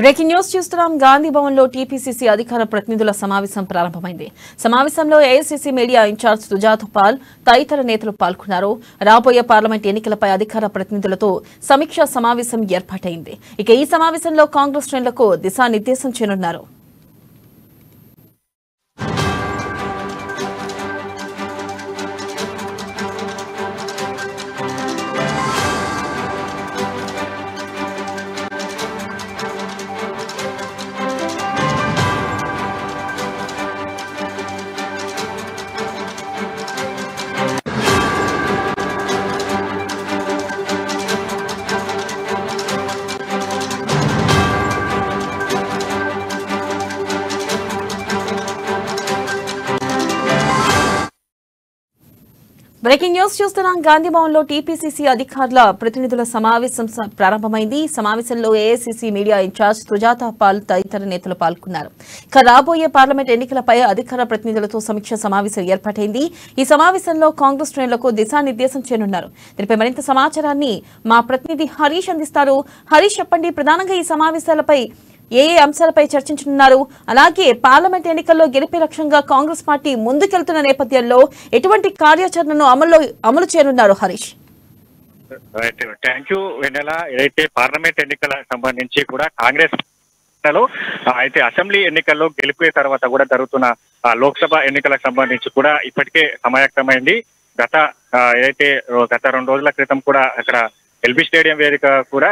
Breaking news చూస్తున్నాం. గాంధీ భవన్ లో TPCC అధికార ప్రతినిధుల సమావేశం ప్రారంభమైంది. సమావేశంలో AICC media incharge Sujatha Paul తదితర నేతలు పాల్గొన్నారు. రాబోయే పార్లమెంట్ ఎన్నికలపై అధికార ప్రతినిధులతో సమీక్షా సమావేశం ఏర్పాటైంది. ఇక ఈ సమావేశంలో కాంగ్రెస్ శ్రేణులకు దిశానిర్దేశం చేయనున్నారు. బ్రేకింగ్ న్యూస్ చూస్తున్నాం. గాంధీ భవన్ లో టీపీసీసీ అధికారుల ప్రతినిధుల సమావేశం ప్రారంభమైంది. సమావేశంలో AICC media incharge Sujatha Paul తదితర నేతలు పాల్గొన్నారు. ఇక రాబోయే పార్లమెంట్ ఎన్నికలపై అధికార ప్రతినిధులతో సమీక్ష సమావేశం ఏర్పాటైంది. ఈ సమావేశంలో కాంగ్రెస్ శ్రేణులకు దిశానిర్దేశం చేయనున్నారు. దీనిపై మరింత సమాచారాన్ని మా ప్రతినిధి హరీష్ అందిస్తారు. హరీష్, చెప్పండి, ప్రధానంగా ఈ సమావేశాలపై ఏ అంశాలపై చర్చించనున్నారు? అలాగే పార్లమెంట్ ఎన్నికల్లో గెలిపే లక్ష్యంగా కాంగ్రెస్ పార్టీ ముందుకెళ్తున్న నేపథ్యంలో ఎటువంటి కార్యాచరణను అమలు చేయనున్నారు? Harish, thank you Vennela. ఏదైతే పార్లమెంట్ ఎన్నికల సంబంధించి కూడా కాంగ్రెస్ అయితే అసెంబ్లీ ఎన్నికల్లో గెలిపే తర్వాత కూడా జరుగుతున్న లోక్సభ ఎన్నికలకు సంబంధించి కూడా ఇప్పటికే సమాయత్తమైంది. గత 2 రోజుల క్రితం కూడా అక్కడ ఎల్బీ స్టేడియం వేదిక కూడా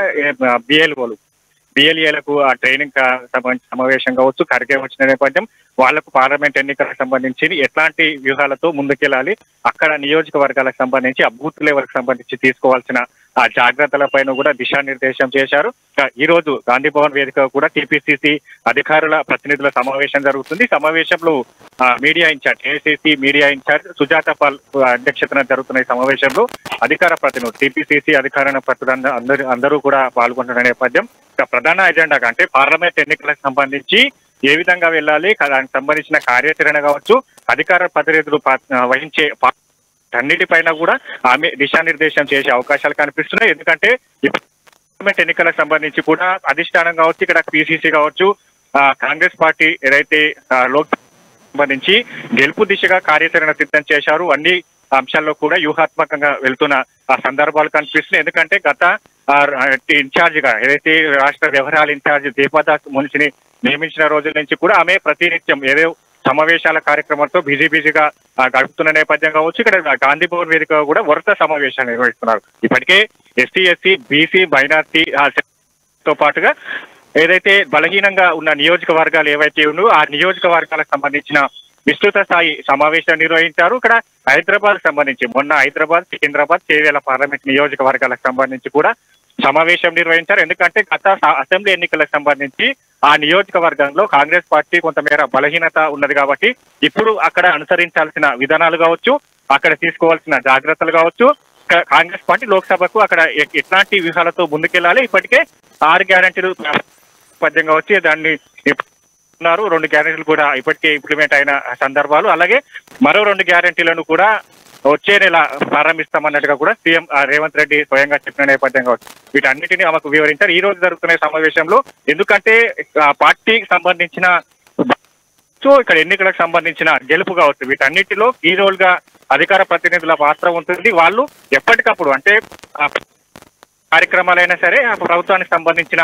బిఎల్ఏలకు ఆ ట్రైనింగ్ సమావేశం కావచ్చు, ఖర్గే వచ్చిన నేపథ్యం వాళ్లకు పార్లమెంట్ ఎన్నికలకు సంబంధించి ఎట్లాంటి వ్యూహాలతో ముందుకెళ్లాలి, అక్కడ నియోజకవర్గాలకు సంబంధించి ఆ బూత్ లెవెల్ కు సంబంధించి తీసుకోవాల్సిన ఆ జాగ్రత్తలపైన కూడా దిశానిర్దేశం చేశారు. ఈ రోజు గాంధీ భవన్ వేదిక కూడా టీపీసీసీ అధికారుల ప్రతినిధుల సమావేశం జరుగుతుంది. సమావేశంలో media incharge AICC media incharge Sujatha Paul అధ్యక్షతన జరుగుతున్న ఈ సమావేశంలో అధికార ప్రతినిధులు టీపీసీసీ అధికార ప్రతినిధులు అందరూ కూడా పాల్గొంటున్న నేపథ్యం ప్రధాన ఎజెండాగా అంటే పార్లమెంట్ ఎన్నికలకు సంబంధించి ఏ విధంగా వెళ్ళాలి, దానికి సంబంధించిన కార్యాచరణ కావచ్చు, అధికార ప్రతినిధులు వహించే అన్నిటిపైన కూడా ఆమె దిశానిర్దేశం చేసే అవకాశాలు కనిపిస్తున్నాయి. ఎందుకంటే పార్లమెంట్ ఎన్నికలకు సంబంధించి కూడా అధిష్టానం కావచ్చు, ఇక్కడ పిసిసి కావచ్చు, కాంగ్రెస్ పార్టీ ఏదైతే లోక్సభ సంబంధించి గెలుపు దిశగా కార్యాచరణ సిద్ధం చేశారు. అన్ని అంశాల్లో కూడా వ్యూహాత్మకంగా వెళ్తున్న సందర్భాలు కనిపిస్తున్నాయి. ఎందుకంటే గత ఇన్ఛార్జ్ గా ఏదైతే రాష్ట్ర వ్యవహారాల ఇన్ఛార్జ్ దీపాదాస్ మున్సిని నియమించిన రోజుల నుంచి కూడా ఆమె ప్రతినిత్యం ఏదో సమావేశాల కార్యక్రమంతో బిజీగా గడుపుతున్న నేపథ్యం కావచ్చు. ఇక్కడ గాంధీ భవన్ వేదిక కూడా వరుస సమావేశాలు నిర్వహిస్తున్నారు. ఇప్పటికే ఎస్సీ, ఎస్సీ, బీసీ, మైనార్టీ తో పాటుగా ఏదైతే బలహీనంగా ఉన్న నియోజకవర్గాలు ఏవైతే ఉన్నాయో ఆ నియోజకవర్గాలకు సంబంధించిన విస్తృత స్థాయి సమావేశం నిర్వహించారు. ఇక్కడ హైదరాబాద్ సంబంధించి మొన్న హైదరాబాద్, సికింద్రాబాద్, చేవేళ్ల పార్లమెంట్ నియోజకవర్గాలకు సంబంధించి కూడా సమావేశం నిర్వహించారు. ఎందుకంటే గత అసెంబ్లీ ఎన్నికలకు సంబంధించి ఆ నియోజకవర్గంలో కాంగ్రెస్ పార్టీ కొంతమేర బలహీనత ఉన్నది కాబట్టి ఇప్పుడు అక్కడ అనుసరించాల్సిన విధానాలు కావచ్చు, అక్కడ తీసుకోవాల్సిన జాగ్రత్తలు కావచ్చు, కాంగ్రెస్ పార్టీ లోక్సభకు అక్కడ ఎట్లాంటి వ్యూహాలతో ముందుకెళ్లాలి, ఇప్పటికే 6 గ్యారంటీలు పద్యంగా వచ్చి దాన్ని 2 గ్యారంటీలు కూడా ఇప్పటికే ఇంప్లిమెంట్ అయిన సందర్భాలు, అలాగే మరో 2 గ్యారంటీలను కూడా వచ్చే నెల ప్రారంభిస్తామన్నట్టుగా కూడా సీఎం రేవంత్ రెడ్డి స్వయంగా చెప్పిన నేపథ్యం కావచ్చు. వీటన్నిటిని ఆమెకు వివరించారు ఈ రోజు జరుగుతున్న సమావేశంలో. ఎందుకంటే పార్టీకి సంబంధించిన ఇక్కడ ఎన్నికలకు సంబంధించిన గెలుపు కావచ్చు, వీటన్నిటిలో ఈ రోల్ గా అధికార ప్రతినిధుల పాత్ర ఉంటుంది. వాళ్ళు ఎప్పటికప్పుడు అంటే కార్యక్రమాలైనా సరే ప్రభుత్వానికి సంబంధించిన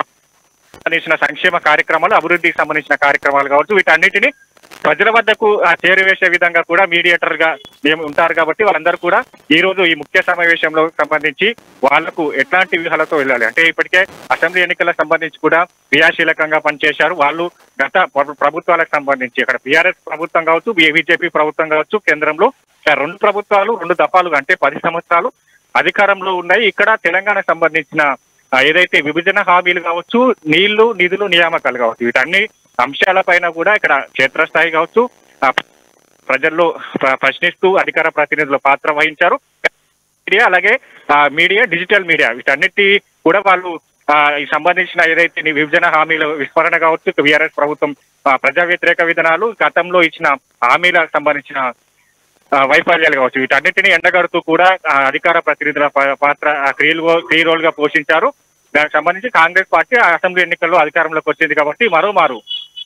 సంక్షేమ కార్యక్రమాలు, అభివృద్ధికి సంబంధించిన కార్యక్రమాలు కావచ్చు, వీటన్నిటిని ప్రజల వద్దకు చేరువేసే విధంగా కూడా మీడియేటర్ గా మేము ఉంటారు కాబట్టి వాళ్ళందరూ కూడా ఈ రోజు ఈ ముఖ్య సమావేశంలో సంబంధించి వాళ్లకు ఎట్లాంటి వ్యూహాలతో వెళ్ళాలి అంటే ఇప్పటికే అసెంబ్లీ ఎన్నికలకు సంబంధించి కూడా క్రియాశీలకంగా పనిచేశారు. వాళ్ళు గత ప్రభుత్వాలకు సంబంధించి అక్కడ బీఆర్ఎస్ ప్రభుత్వం కావచ్చు, బీజేపీ ప్రభుత్వం కావచ్చు, కేంద్రంలో 2 ప్రభుత్వాలు 2 దఫాలుగా అంటే 10 సంవత్సరాలు అధికారంలో ఉన్నాయి. ఇక్కడ తెలంగాణ సంబంధించిన ఏదైతే విభజన హామీలు కావచ్చు, నీళ్లు, నిధులు, నియామకాలు కావచ్చు, వీటన్ని అంశాలపైన కూడా ఇక్కడ క్షేత్రస్థాయి కావచ్చు ప్రజల్లో ప్రశ్నిస్తూ అధికార ప్రతినిధుల పాత్ర వహించారు. మీడియా అలాగే మీడియా, డిజిటల్ మీడియా వీటన్నిటి కూడా వాళ్ళు ఈ సంబంధించిన ఏదైతే విభజన హామీల విస్మరణ కావచ్చు, బీఆర్ఎస్ ప్రభుత్వం ప్రజా వ్యతిరేక విధానాలు, గతంలో ఇచ్చిన హామీలకు సంబంధించిన వైఫల్యాలు కావచ్చు, వీటన్నిటిని ఎండగడుతూ కూడా అధికార ప్రతినిధుల పాత్ర క్రీ రోల్ గా పోషించారు. దానికి సంబంధించి కాంగ్రెస్ పార్టీ అసెంబ్లీ ఎన్నికల్లో అధికారంలోకి వచ్చింది కాబట్టి మరోమారు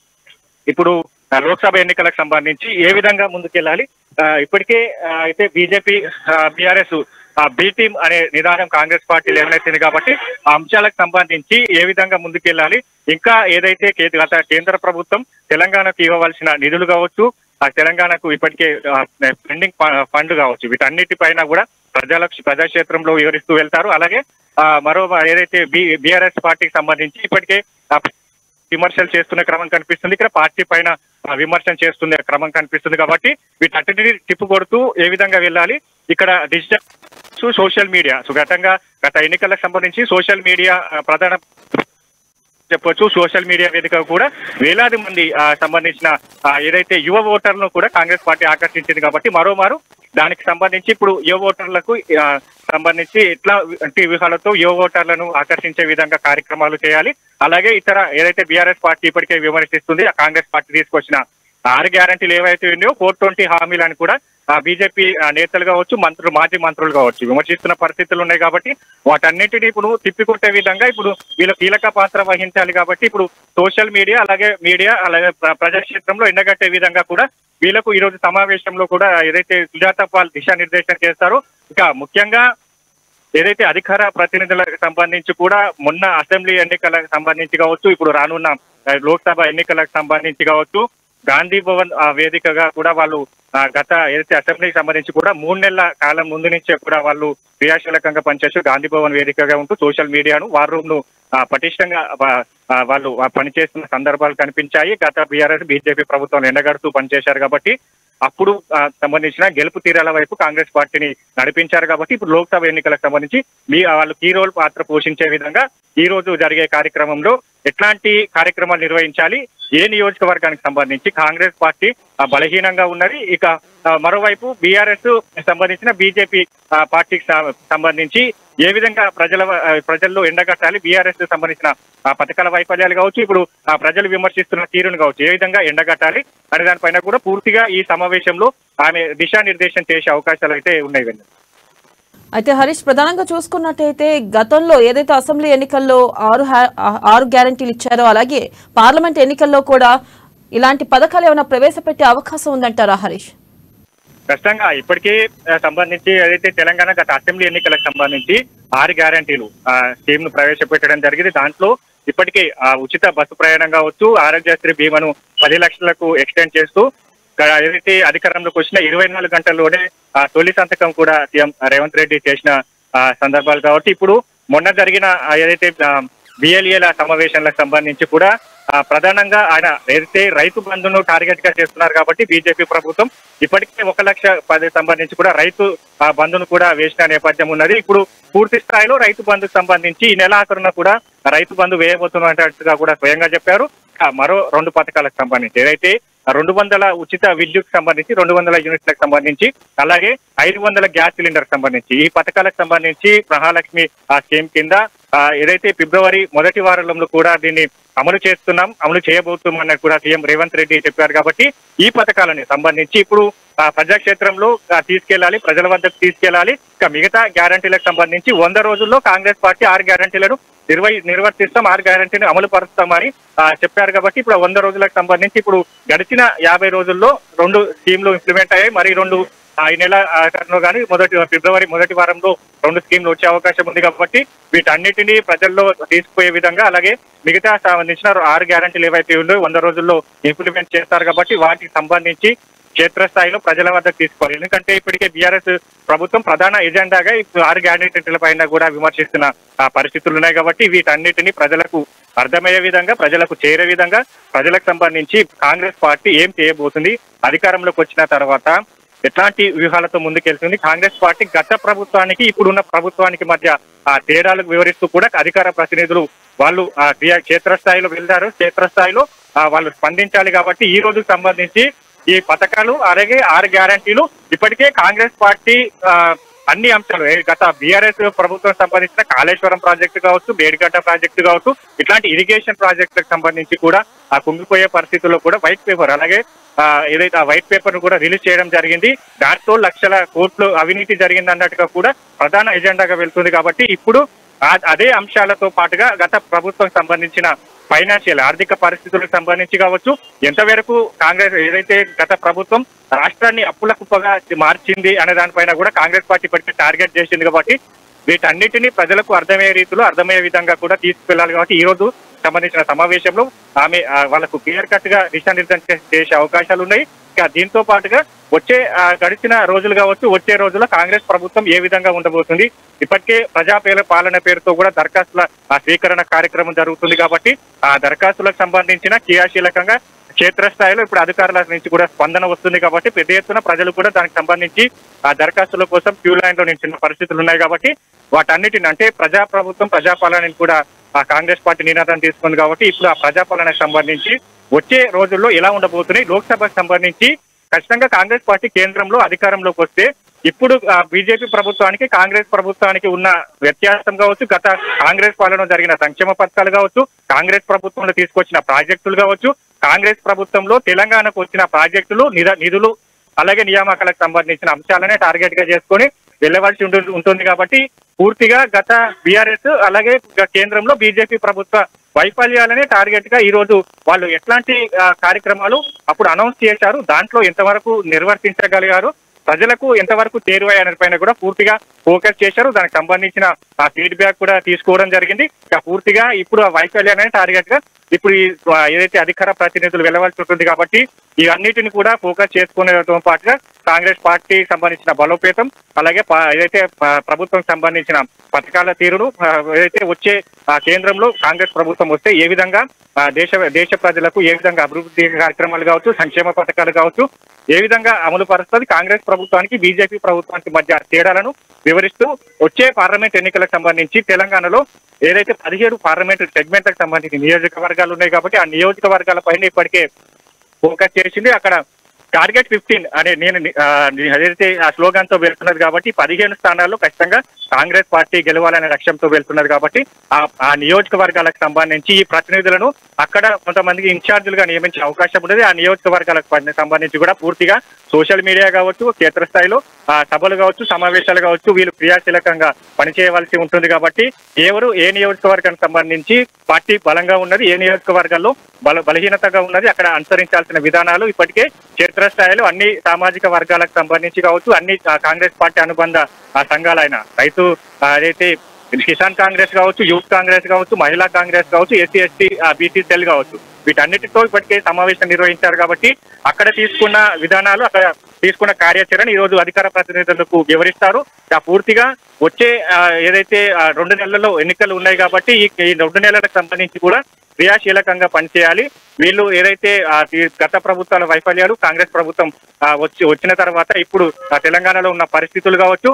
ఇప్పుడు లోక్సభ ఎన్నికలకు సంబంధించి ఏ విధంగా ముందుకెళ్ళాలి, ఇప్పటికే అయితే బీజేపీ బీఆర్ఎస్ బి టీం అనే నిదానం కాంగ్రెస్ పార్టీ లేవనెత్తింది కాబట్టి ఆ అంశాలకు సంబంధించి ఏ విధంగా ముందుకెళ్ళాలి, ఇంకా ఏదైతే గత కేంద్ర ప్రభుత్వం తెలంగాణకు ఇవ్వవలసిన నిధులు కావచ్చు, ఆ తెలంగాణకు ఇప్పటికే పెండింగ్ ఫండ్ కావచ్చు, వీటన్నిటిపైన కూడా ప్రజాక్షేత్రంలో వివరిస్తూ వెళ్తారు. అలాగే మరో ఏదైతే బీఆర్ఎస్ పార్టీకి సంబంధించి ఇప్పటికే విమర్శలు చేస్తున్న క్రమం కనిపిస్తుంది, ఇక్కడ పార్టీ పైన విమర్శన చేస్తున్న క్రమం కనిపిస్తుంది. కాబట్టి వీటన్నిటిని తిప్పుకొడుతూ ఏ విధంగా వెళ్ళాలి, ఇక్కడ డిజిటల్ సోషల్ మీడియా గత ఎన్నికలకు సంబంధించి సోషల్ మీడియా ప్రధాన చెప్పొచ్చు. సోషల్ మీడియా వేదిక కూడా వేలాది మంది సంబంధించిన ఏదైతే యువ ఓటర్లను కూడా కాంగ్రెస్ పార్టీ ఆకర్షించింది. కాబట్టి మరోమారు దానికి సంబంధించి ఇప్పుడు యువ ఓటర్లకు సంబంధించి ఎట్లాంటి వ్యూహాలతో యువ ఓటర్లను ఆకర్షించే విధంగా కార్యక్రమాలు చేయాలి. అలాగే ఇతర ఏదైతే బీఆర్ఎస్ పార్టీ ఇప్పటికే విమర్శిస్తుంది, ఆ కాంగ్రెస్ పార్టీ తీసుకొచ్చిన 6 గ్యారంటీలు ఏవైతే ఉన్నాయో 420 హామీలను కూడా బీజేపీ నేతలు కావచ్చు, మాజీ మంత్రులు కావచ్చు విమర్శిస్తున్న పరిస్థితులు ఉన్నాయి. కాబట్టి వాటన్నింటినీ ఇప్పుడు తిప్పికొట్టే విధంగా ఇప్పుడు వీళ్ళు కీలక పాత్ర వహించాలి. కాబట్టి ఇప్పుడు సోషల్ మీడియా అలాగే ప్రజాక్షేత్రంలో ఎండగట్టే విధంగా కూడా వీళ్ళకు ఈ రోజు సమావేశంలో కూడా ఏదైతే సుజాత పాల్ దిశానిర్దేశం చేస్తారో, ఇక ముఖ్యంగా ఏదైతే అధికార ప్రతినిధులకు సంబంధించి కూడా మొన్న అసెంబ్లీ ఎన్నికలకు సంబంధించి కావచ్చు, ఇప్పుడు రానున్న లోక్సభ ఎన్నికలకు సంబంధించి కావచ్చు, గాంధీ భవన్ వేదికగా కూడా వాళ్ళు గత ఏదైతే అసెంబ్లీకి సంబంధించి కూడా 3 నెలల కాలం ముందు నుంచే కూడా వాళ్ళు క్రియాశీలకంగా పనిచేస్తూ గాంధీ భవన్ వేదికగా ఉంటూ సోషల్ మీడియాను వార్ రూమ్ ను పటిష్టంగా వాళ్ళు పనిచేస్తున్న సందర్భాలు కనిపించాయి. గత బీజేపీ ప్రభుత్వం ఎండగడుతూ పనిచేశారు. కాబట్టి అప్పుడు సంబంధించిన గెలుపు తీరాల వైపు కాంగ్రెస్ పార్టీని నడిపించారు. కాబట్టి ఇప్పుడు లోక్సభ ఎన్నికలకు సంబంధించి వాళ్ళు కీ రోల్ పాత్ర పోషించే విధంగా ఈ రోజు జరిగే కార్యక్రమంలో ఎట్లాంటి కార్యక్రమాలు నిర్వహించాలి, ఏ నియోజకవర్గానికి సంబంధించి కాంగ్రెస్ పార్టీ బలహీనంగా ఉన్నది, ఇక మరోవైపు బీఆర్ఎస్ సంబంధించిన బీజేపీ పార్టీకి సంబంధించి ఏ విధంగా ప్రజల్లో ఎండగట్టాలి, బీఆర్ఎస్ సంబంధించిన పథకాల వైఫల్యాలు కావచ్చు, ఇప్పుడు ప్రజలు విమర్శిస్తున్న తీరును కావచ్చు ఏ విధంగా ఎండగట్టాలి అనే దానిపైన కూడా పూర్తిగా ఈ సమావేశంలో ఆమె దిశానిర్దేశం చేసే అవకాశాలు అయితే ఉన్నాయి. అయితే హరీష్, ప్రధానంగా చూసుకున్నట్టయితే గతంలో ఏదైతే అసెంబ్లీ ఎన్నికల్లో 6 గ్యారంటీలు ఇచ్చారో అలాగే పార్లమెంట్ ఎన్నికల్లో కూడా ఇలాంటి పథకాలు ఏమైనా ప్రవేశపెట్టే అవకాశం ఉందంటారా హరీష్? ఖచ్చితంగా ఇప్పటికీ సంబంధించి ఏదైతే తెలంగాణ గత అసెంబ్లీ ఎన్నికలకు సంబంధించి 6 గ్యారంటీలు స్కీమ్ ను ప్రవేశపెట్టడం జరిగింది. దాంట్లో ఇప్పటికే ఉచిత బస్సు ప్రయాణం కావచ్చు, ఆరోగ్యశ్రీ బీమాను 10 లక్షలకు ఎక్స్టెండ్ చేస్తూ ఏదైతే అధికారంలోకి వచ్చిన 24 గంటల్లోనే తొలి సంతకం కూడా సీఎం రేవంత్ రెడ్డి చేసిన సందర్భాలు కాబట్టి ఇప్పుడు మొన్న జరిగిన ఏదైతే బిఎల్ఏల సమావేశాలకు సంబంధించి కూడా ప్రధానంగా ఆయన ఏదైతే రైతు బంధును టార్గెట్ గా చేస్తున్నారు. కాబట్టి బీజేపీ ప్రభుత్వం ఇప్పటికే 1,10,000 సంబంధించి కూడా రైతు బంధును కూడా వేసిన నేపథ్యం ఉన్నది. ఇప్పుడు పూర్తి స్థాయిలో రైతు బంధుకు సంబంధించి ఈ నెల ఆఖరున కూడా రైతు బంధు వేయబోతున్నట్టుగా కూడా స్వయంగా చెప్పారు. మరో 2 పథకాలకు సంబంధించి ఏదైతే 200 ఉచిత విద్యుత్ సంబంధించి 200 యూనిట్లకు సంబంధించి అలాగే 500 గ్యాస్ సిలిండర్ సంబంధించి ఈ పథకాలకు సంబంధించి మహాలక్ష్మి స్కీమ్ కింద ఏదైతే ఫిబ్రవరి మొదటి వారంలో కూడా దీన్ని అమలు చేయబోతున్నామని కూడా సీఎం రేవంత్ రెడ్డి చెప్పారు. కాబట్టి ఈ పథకాలని సంబంధించి ఇప్పుడు ప్రజాక్షేత్రంలో తీసుకెళ్లాలి, ప్రజల వద్దకు తీసుకెళ్లాలి. ఇక మిగతా గ్యారంటీలకు సంబంధించి 100 రోజుల్లో కాంగ్రెస్ పార్టీ 6 గ్యారంటీలను నిర్వర్తిస్తాం, 6 గ్యారంటీని అమలు పరుస్తామని చెప్పారు. కాబట్టి ఇప్పుడు 100 రోజులకు సంబంధించి ఇప్పుడు గడిచిన 50 రోజుల్లో 2 స్కీమ్లు ఇంప్లిమెంట్ అయ్యాయి. మరి 2 ఈ నెల ఆఖరులో కానీ ఫిబ్రవరి మొదటి వారంలో 2 స్కీమ్లు వచ్చే అవకాశం ఉంది. కాబట్టి వీటన్నిటినీ ప్రజల్లో తీసుకుపోయే విధంగా అలాగే మిగతా సంబంధించిన 6 గ్యారంటీలు ఏవైతే ఉన్నాయో 100 రోజుల్లో ఇంప్లిమెంట్ చేస్తారు. కాబట్టి వాటికి సంబంధించి క్షేత్రస్థాయిలో ప్రజల వద్దకు తీసుకోవాలి. ఎందుకంటే ఇప్పటికే బీఆర్ఎస్ ప్రభుత్వం ప్రధాన ఎజెండాగా 6 గ్యారంటీల పైన కూడా విమర్శిస్తున్న పరిస్థితులు ఉన్నాయి. కాబట్టి వీటన్నిటిని ప్రజలకు అర్థమయ్యే విధంగా, ప్రజలకు చేరే విధంగా, ప్రజలకు సంబంధించి కాంగ్రెస్ పార్టీ ఏం చేయబోతుంది, అధికారంలోకి వచ్చిన తర్వాత ఎట్లాంటి వ్యూహాలతో ముందుకెళ్తుంది, కాంగ్రెస్ పార్టీ గత ప్రభుత్వానికి ఇప్పుడున్న ప్రభుత్వానికి మధ్య తేడాలకు వివరిస్తూ కూడా అధికార ప్రతినిధులు వాళ్ళు క్షేత్రస్థాయిలో వెళ్తారు, క్షేత్రస్థాయిలో వాళ్ళు స్పందించాలి. కాబట్టి ఈ రోజుకు సంబంధించి ఈ పథకాలు అలాగే 6 గ్యారంటీలు ఇప్పటికే కాంగ్రెస్ పార్టీ అన్ని అంశాలు గత బీఆర్ఎస్ ప్రభుత్వం సంబంధించిన కాళేశ్వరం ప్రాజెక్టు కావచ్చు, మేడిగడ్డ ప్రాజెక్టు కావచ్చు, ఇట్లాంటి ఇరిగేషన్ ప్రాజెక్టులకు సంబంధించి కూడా కుంగిపోయే పరిస్థితుల్లో కూడా వైట్ పేపర్ అలాగే ఏదైతే ఆ వైట్ పేపర్ ను కూడా రిలీజ్ చేయడం జరిగింది. దాంట్లో లక్షల కోట్లు అవినీతి జరిగింది అన్నట్టుగా కూడా ప్రధాన ఎజెండాగా వెళ్తుంది. కాబట్టి ఇప్పుడు అదే అంశాలతో పాటుగా గత ప్రభుత్వం సంబంధించిన ఫైనాన్షియల్ ఆర్థిక పరిస్థితులకు సంబంధించి కావచ్చు, ఎంతవరకు కాంగ్రెస్ ఏదైతే గత ప్రభుత్వం రాష్ట్రాన్ని అప్పుల కుప్పగా మార్చింది అనే దానిపైన కూడా కాంగ్రెస్ పార్టీ ఇప్పటికే టార్గెట్ చేసింది. కాబట్టి వీటన్నిటిని ప్రజలకు అర్థమయ్యే రీతిలో అర్థమయ్యే విధంగా కూడా తీసుకెళ్లాలి. కాబట్టి ఈ రోజు సంబంధించిన సమావేశంలో ఆమె వాళ్ళకు క్లియర్ కట్ గా దిశానిర్దేశం చేసే అవకాశాలు ఉన్నాయి. దీంతో పాటుగా వచ్చే గడిచిన రోజులు కావచ్చు, వచ్చే రోజుల్లో కాంగ్రెస్ ప్రభుత్వం ఏ విధంగా ఉండబోతుంది, ఇప్పటికే పాలన పేరుతో కూడా దరఖాస్తుల స్వీకరణ కార్యక్రమం జరుగుతుంది. కాబట్టి ఆ దరఖాస్తులకు సంబంధించిన క్రియాశీలకంగా క్షేత్రస్థాయిలో ఇప్పుడు అధికారుల నుంచి కూడా స్పందన వస్తుంది. కాబట్టి పెద్ద ఎత్తున ప్రజలు కూడా దానికి సంబంధించి ఆ దరఖాస్తుల కోసం క్యూ లైన్ లో నిలిచిన పరిస్థితులు ఉన్నాయి. కాబట్టి వాటన్నిటిని అంటే ప్రజాప్రభుత్వం ప్రజాపాలనని కూడా ఆ కాంగ్రెస్ పార్టీ నినాదం తీసుకుంది. కాబట్టి ఇప్పుడు ఆ ప్రజాపాలనకు సంబంధించి వచ్చే రోజుల్లో ఎలా ఉండబోతున్నాయి, లోక్సభకు సంబంధించి ఖచ్చితంగా కాంగ్రెస్ పార్టీ కేంద్రంలో అధికారంలోకి వస్తే ఇప్పుడు బీజేపీ ప్రభుత్వానికి కాంగ్రెస్ ప్రభుత్వానికి ఉన్న వ్యత్యాసం కావచ్చు, గత కాంగ్రెస్ పాలనలో జరిగిన సంక్షేమ పథకాలు కావచ్చు, కాంగ్రెస్ ప్రభుత్వంలో తీసుకొచ్చిన ప్రాజెక్టులు కావచ్చు, కాంగ్రెస్ ప్రభుత్వంలో తెలంగాణకు వచ్చిన ప్రాజెక్టులు నిధులు అలాగే నియామకాలకు సంబంధించిన అంశాలనే టార్గెట్ గా చేసుకొని వెళ్ళవలసి ఉంటుంది. కాబట్టి పూర్తిగా గత బీఆర్ఎస్ అలాగే కేంద్రంలో బీజేపీ ప్రభుత్వ వైఫల్యాలనే టార్గెట్ గా ఈ రోజు వాళ్ళు ఎట్లాంటి కార్యక్రమాలు అప్పుడు అనౌన్స్ చేశారు, దాంట్లో ఎంతవరకు నిర్వర్తించగలిగారు, ప్రజలకు ఎంతవరకు చేరువయ్యనే పైన కూడా పూర్తిగా ఫోకస్ చేశారు. దానికి సంబంధించిన ఆ ఫీడ్బ్యాక్ కూడా తీసుకోవడం జరిగింది. పూర్తిగా ఇప్పుడు ఆ వైఫల్యాన్ని టార్గెట్ గా ఇప్పుడు ఏదైతే అధికార ప్రతినిధులు వెళ్ళవలసి ఉంటుంది. కాబట్టి ఇవన్నిటిని కూడా ఫోకస్ చేసుకునేతో పాటుగా కాంగ్రెస్ పార్టీకి సంబంధించిన బలోపేతం అలాగే ఏదైతే ప్రభుత్వం సంబంధించిన పథకాల తీరును ఏదైతే వచ్చే కేంద్రంలో కాంగ్రెస్ ప్రభుత్వం వస్తే ఏ విధంగా దేశ ప్రజలకు ఏ విధంగా అభివృద్ధి కార్యక్రమాలు కావచ్చు, సంక్షేమ పథకాలు కావచ్చు ఏ విధంగా అమలు పరుస్తుంది, కాంగ్రెస్ ప్రభుత్వానికి బీజేపీ ప్రభుత్వానికి మధ్య తేడాలను వివరిస్తూ వచ్చే పార్లమెంట్ ఎన్నికలకు సంబంధించి తెలంగాణలో ఏదైతే 17 పార్లమెంటు సెగ్మెంట్లకు సంబంధించి నియోజకవర్గాలు ఉన్నాయి. కాబట్టి ఆ నియోజకవర్గాల పైన ఇప్పటికే ఫోకస్ చేసింది. అక్కడ టార్గెట్ 15 అనే నేను ఏదైతే ఆ స్లోగాన్ తో వెళ్తున్నది. కాబట్టి 15 స్థానాల్లో ఖచ్చితంగా కాంగ్రెస్ పార్టీ గెలవాలనే లక్ష్యంతో వెళ్తున్నది. కాబట్టి ఆ నియోజకవర్గాలకు సంబంధించి ఈ ప్రతినిధులను అక్కడ కొంతమందికి ఇన్ఛార్జీలుగా నియమించే అవకాశం ఉన్నది. ఆ నియోజకవర్గాలకు సంబంధించి కూడా పూర్తిగా సోషల్ మీడియా కావచ్చు, క్షేత్రస్థాయిలో సభలు కావచ్చు, సమావేశాలు కావచ్చు, వీళ్ళు క్రియాశీలకంగా పనిచేయవలసి ఉంటుంది. కాబట్టి ఎవరు ఏ నియోజకవర్గానికి సంబంధించి పార్టీ బలంగా ఉన్నది, ఏ నియోజకవర్గాల్లో బలహీనతగా ఉన్నది, అక్కడ అనుసరించాల్సిన విధానాలు ఇప్పటికే క్షేత్రస్థాయిలో అన్ని సామాజిక వర్గాలకు సంబంధించి కావచ్చు, అన్ని కాంగ్రెస్ పార్టీ అనుబంధ సంఘాలైన రైతు ఏదైతే కిసాన్ కాంగ్రెస్ కావచ్చు, యూత్ కాంగ్రెస్ కావచ్చు, మహిళా కాంగ్రెస్ కావచ్చు, ఎస్సీ ఎస్టీ బీసీ సెల్ కావచ్చు, వీటన్నిటితో ఇప్పటికే సమావేశం నిర్వహించారు. కాబట్టి అక్కడ తీసుకున్న విధానాలు, అక్కడ తీసుకున్న కార్యాచరణ ఈ రోజు అధికార ప్రతినిధులకు వివరిస్తారు. పూర్తిగా వచ్చే ఏదైతే 2 నెలల్లో ఎన్నికలు ఉన్నాయి. కాబట్టి ఈ 2 నెలలకు సంబంధించి కూడా క్రియాశీలకంగా పనిచేయాలి. వీళ్ళు ఏదైతే గత ప్రభుత్వాల వైఫల్యాలు కాంగ్రెస్ ప్రభుత్వం వచ్చిన తర్వాత ఇప్పుడు తెలంగాణలో ఉన్న పరిస్థితులు కావచ్చు,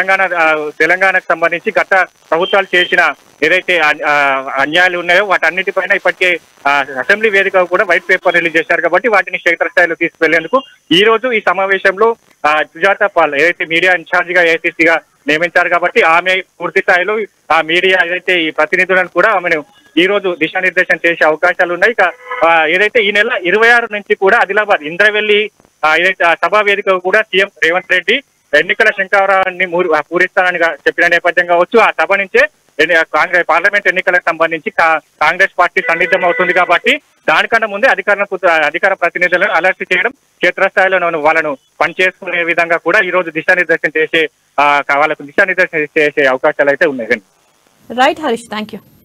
తెలంగాణకు సంబంధించి గత ప్రభుత్వాలు చేసిన ఏదైతే అన్యాయాలు ఉన్నాయో వాటన్నిటిపైన ఇప్పటికే అసెంబ్లీ వేదిక కూడా వైట్ పేపర్ రిలీజ్ చేశారు. కాబట్టి వాటిని క్షేత్రస్థాయిలో తీసుకువెళ్లేందుకు ఈ రోజు ఈ సమావేశంలో సుజాత పాల్ ఏదైతే మీడియా ఇన్ఛార్జ్ గా ఏఐసీసీగా నియమించారు. కాబట్టి ఆమె పూర్తి స్థాయిలో ఆ మీడియా ఏదైతే ఈ ప్రతినిధులను కూడా ఆమెను ఈ రోజు దిశానిర్దేశం చేసే అవకాశాలు ఉన్నాయి. ఇక ఏదైతే ఈ నెల 26 నుంచి కూడా ఆదిలాబాద్ ఇంద్రవెల్లి ఏదైతే సభా వేదిక కూడా సీఎం రేవంత్ రెడ్డి ఎన్నికల శంఖారావాన్ని పూరిస్తానని చెప్పిన నేపథ్యం కావచ్చు, ఆ సభ నుంచే కాంగ్రెస్ పార్లమెంట్ ఎన్నికలకు సంబంధించి కాంగ్రెస్ పార్టీ సన్నిద్ధం అవుతుంది. కాబట్టి దానికన్నా ముందే అధికార ప్రతినిధులను అలర్ట్ చేయడం, క్షేత్రస్థాయిలో వాళ్ళను పనిచేసుకునే విధంగా కూడా ఈ రోజు దిశానిర్దేశం చేసే వాళ్ళకు దిశానిర్దేశం చేసే అవకాశాలు అయితే ఉన్నాయి. Right Harish, thank you.